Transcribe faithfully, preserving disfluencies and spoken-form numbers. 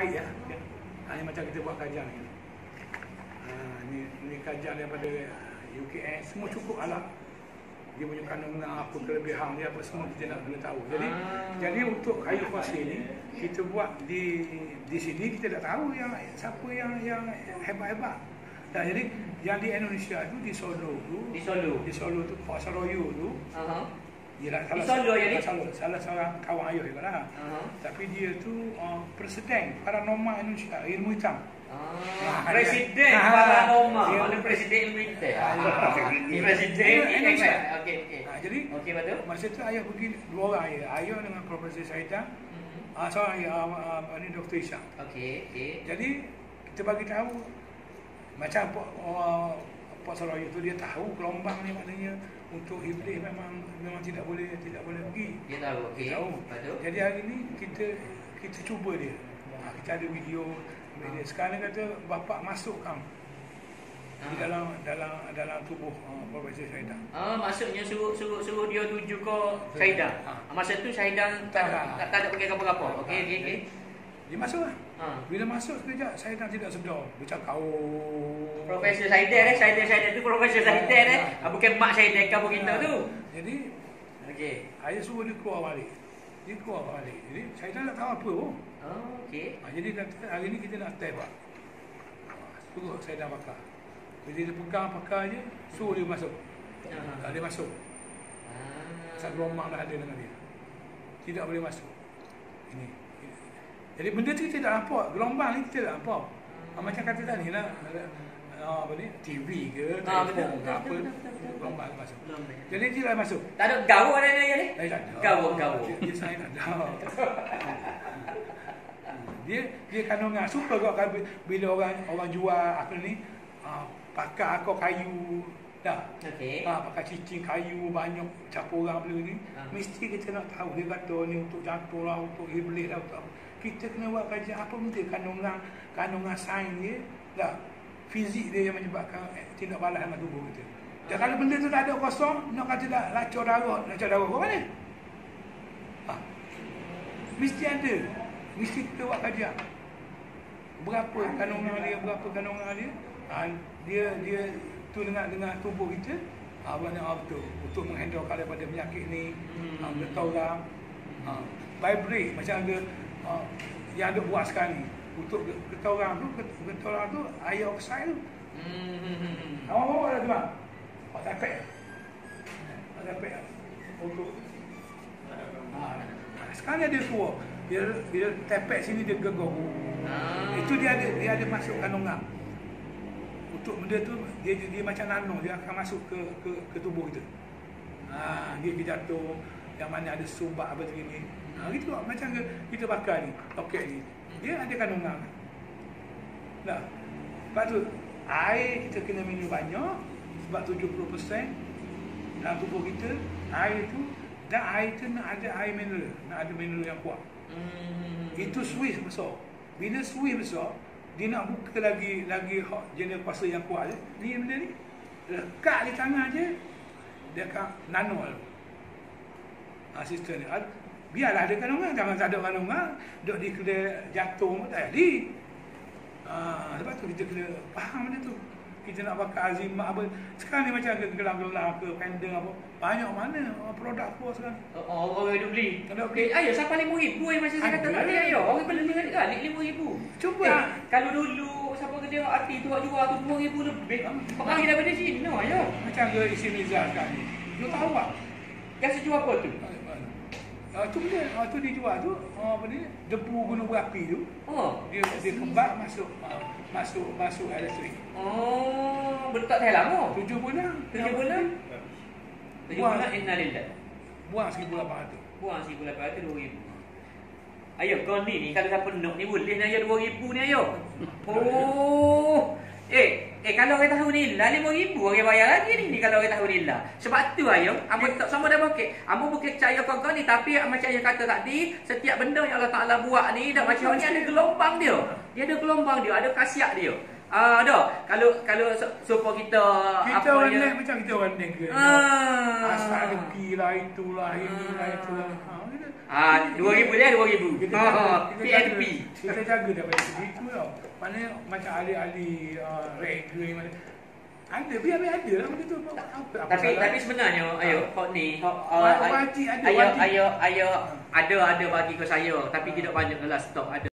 baik ya. Ha, ni macam kita buat kajian ni. Ha, ni, ni kajian daripada U K S, semua cukup alat. Dia punya kandungan apa, kelebihan dia apa, semua kita nak kena tahu. Jadi ah. jadi untuk kayu fosil ni kita buat di di sini, kita dah tahu yang siapa yang yang hebat-hebat. Dan jadi yang di Indonesia tu, di Solo tu, di Solo, di Solo tu, Pak Saroyo tu. Uh-huh. Ialah di Solo ya ni? Salah, salah seorang kawan ayah juga lah. Uh-huh. Tapi dia tu uh, presiden paranormal Indonesia, ilmu hitam. Ah, presiden ah, paranormal, dia, mana presiden militer. Ah, presiden Indonesia. Okey, okey. Ah, jadi okey betul. Masa tu ayah pergi dua orang ayah, ayah dengan Profesor Saidan. Hmm. Ah, seorang ayah, uh, uh, ni Doktor Ishak. Okey, okey. Jadi kita bagi tahu macam Pak uh, Pak Saroyo tu, dia tahu gelombang ni maknanya untuk iblis memang memang tidak boleh tidak boleh pergi. Dia tahu, okey. Tahu. Betul. Jadi hari ni kita kita cuba dia. Ah, kita ada video. Dia sekarang kata bapa masukkan ah. di dalam dalam dalam tubuh uh, Profesor Saidan. Ah, maksudnya suruh suruh suruh dia tuju ke Saidan. Ah. Masa tu Saidan tak tak, tak, tak ada pakai apa-apa. Okey, okey, okey. Dia masuklah. Ah. Bila masuk sekejap Saidan tidak sedar. Dia cakap, "Oh, Profesor Saidan eh, Saidan Saidan tu Profesor Saidan eh. Ah, bukan mak Saidan kamu kita tu." Jadi, okey, ayah suruh dia keluar balik. Dia keluar balik. Jadi Saidan tak tahu apa pun. Oh, okey. Ha, jadi kata hari ni kita nak test pak. Suruh saya dah pakar. Bila dia pegang pakar je, suruh dia masuk. Uh-huh. Dia masuk. Ah. Satu gelombang dah ada dengan dia. Tidak boleh masuk. Ini. Jadi benda tu kita tak nampak. Gelombang ni kita tak nampak. Ha, macam kata tadi lah. Uh, apa ni? T V ke, ah, telefon ke apa. Gelombang masuk. Jadi dia dah masuk. Tak ada gawar ada dia ni? Tak ada. Gawar-gawar. Dia, dia saya tak ada. Dia dia kandungan suka kau bila orang orang jual apa ni uh, pakai akar kayu dah. Okey. Ha, pakai cincin kayu banyak campur orang benda ni. Ha. Mesti kita nak tahu dia kata ni untuk jantung lah, untuk iblis lah, untuk apa. Kita kena buat kajian apa benda kandungan kandungan sains dia dah. Fizik dia yang menyebabkan eh, tindak balas dalam tubuh kita. Dan kalau benda tu tak ada kosong, nak kata dah lacur darah, lacur darah ke mana? Ha. Mesti ada. Mesti kita buat kajian. Berapa kandungan dia, berapa kandungan dia. Ha, dia dia tu dengan dengan tubuh kita. Ha, mana ha, betul. Untuk menghandle daripada penyakit ni. Ha, betul lah. Ha, vibrate macam ada ha, yang ada buat sekarang ni. Untuk getah orang tu, getah orang tu air oksida tu. Hmm. Awak-awak ada tu bang? Awak tapek. Awak tapek. Untuk ha, sekarang dia ada keluar. Bila, bila tepek sini dia gegar. Ah. Itu dia ada dia ada masuk kandungan. Untuk benda tu dia dia macam nano, dia akan masuk ke ke, ke tubuh kita. Ha, dia dia jatuh yang mana ada subak apa begini. Ha, gitu macam kita pakai ni, okey ni. Dia ada kandungan. Nah. Lepas tu air kita kena minum banyak sebab tujuh puluh peratus dalam tubuh kita air tu, dan air tu nak ada air mineral, nak ada mineral yang kuat. Hmm. Itu switch besar. Bila switch besar, dia nak buka lagi lagi jenis kuasa yang kuat je. Ni benda ni lekat di tangan je, dia akan nano lalu. Ha, sistem ni. Biarlah ada kandungan, jangan tak ada kandungan, duduk di kedai jantung tak jadi. Ha, sebab tu kita kena faham benda tu. Kita nak pakai azimat apa. Sekarang ni macam ke gelang-gelang ke pendek apa. Banyak mana produk apa sekarang. Oh, orang ada beli. Ada beli. Ayah sampai lima ribu yang masih saya kata tadi ayah. Orang beli dengan kan lima ribu. Cuba. Eh, kalau dulu siapa kerja arti tu jual tu dua ribu lebih. Pakai daripada Cina ayah. Macam ke isi Miza sekarang ni. You tahu tak? Biasa jual apa tu? Ah, tu benda, ah, tu dijual tu, ah, apa ni, debu gunung berapi tu. Oh, dia dia kembang masuk ah, masuk masuk elektrik. Oh, bertak dah lama. Tujuh bulan. Tujuh bulan. Tujuh bulan innalillah. Buang seribu lapan ratus. Buang seribu lapan ratus dua ribu. Ayo kau ni ni kalau siapa nak ni boleh ni ayo dua ribu ni ayo. Oh. Eh, eh kalau orang tahu ni lah lima ribu orang bayar lagi ni, ni kalau orang tahu ni lah. Sebab tu ayo, ambo tak sama dah bokek. Ambo bukan percaya kau-kau ni, tapi macam yang kata tadi, setiap benda yang Allah Taala buat ni dah macam ni ada gelombang dia. Dia ada gelombang dia, ada khasiat dia. Ah, ada. Kalau kalau supaya kita kita apa orang ya, macam kita orang negeri. Ah. Asal rezeki lah itulah inilah itulah. Ha, Ah, dua ribu dia dua ribu. Kita Oh, jaga, P kita N jaga, P. kita jaga daripada segi itu tau. Maknanya macam ahli-ahli uh, reggae ni mana. Ada, biar-biar ada lah begitu. Apa, apa Tapi salah? tapi sebenarnya ayo kau ni kau Wajib ada, ayo wajib. ayo ayo ada ada bagi ke saya tapi tidak banyak lah stok ada.